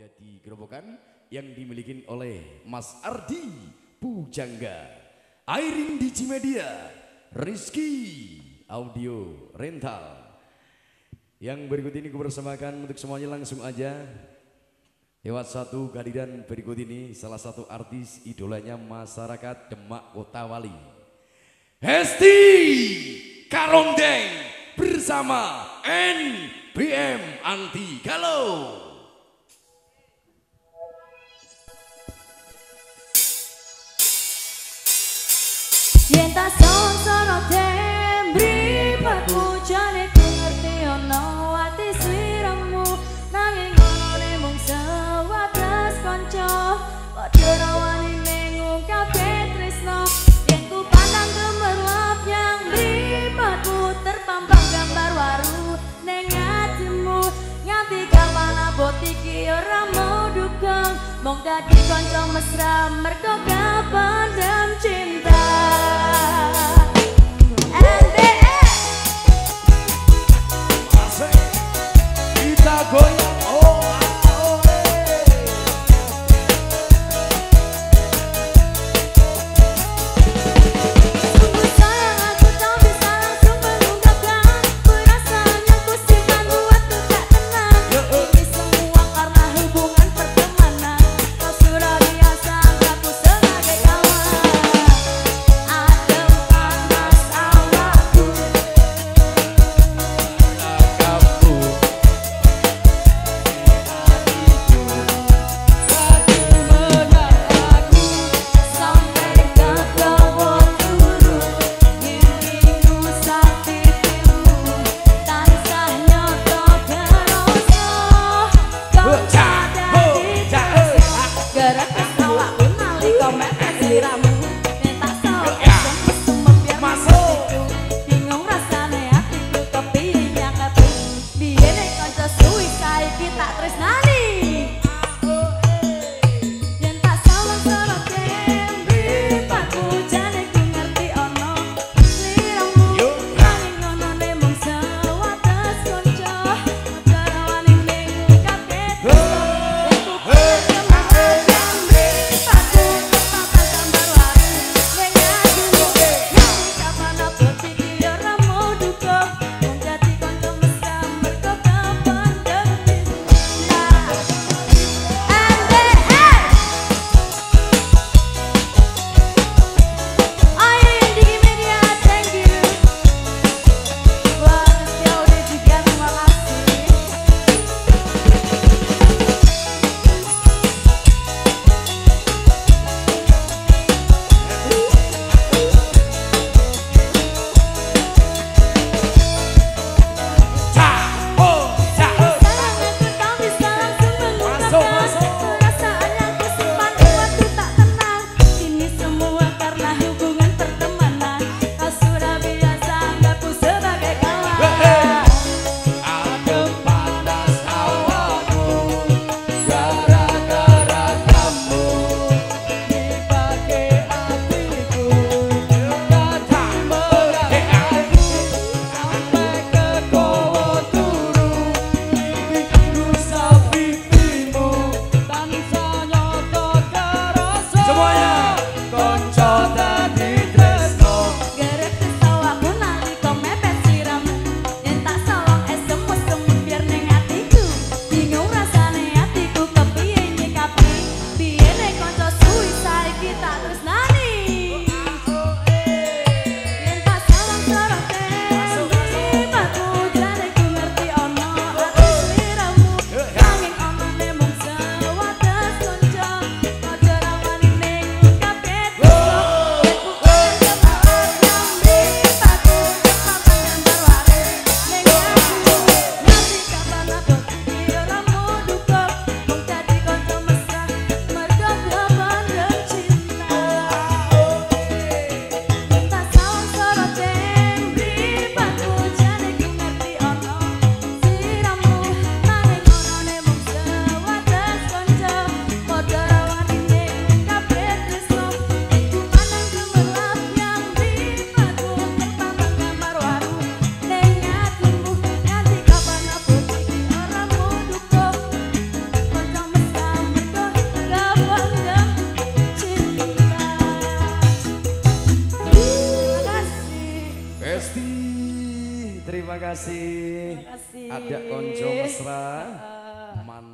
jadi gerobokan yang dimiliki oleh Mas Ardi Pujangga, Airin Digimedia, Rizky Audio Rental. Yang berikut ini kupersembahkan untuk semuanya, langsung aja lewat satu kehadiran berikut ini salah satu artis idolanya masyarakat Demak Kota Wali, Hesti Karondeng bersama NBM Anti Galau. Yen tak sonsoro tembri pepujane ku ngerti ono ati sliramu, nanging ngone mung sewates kanca padha rawani ning ngungkape tresno. Yen ku pandang gemerlap yang mripatmu terpampang gambar waru ning atimu, nganti kapan abot iki ora mau dukung, mung dadi kanca mesra mergo kapendam cinta. Kita goyang, sungguh sayang aku tak bisa langsung mengungkapkan, perasaan yang ku simpan buatku tak tenang. Ini semua karena hubungan pertemanan, kau sudah biasa anggapku sebagai kawan. Adem panas awakku, sampai kau turun, dirimu sakitimu, tansah nyoto kerasa, kau jadi terasa. Gerak awakku nalika mepet sliramu, yen tak salah mesem biar masuk, bingung rasane atiku kepiye nyakapi, biyen nek kanca suwi saiki tak tresnani. Yen tak salah sorot tembri pepujane ku ngerti ono sliramu, nanging ngonone mung sewates kanca padha rawani ning ngungkape tresno. Yen ku pandang tembri pepujane terpampang gambar waru ning atimu, nganti kapan abot iki ora mau dukung, mung dadi kanca mesra mergo kapendam cinta. Gusti, terima kasih. Terima kasih. Ada konco mesra.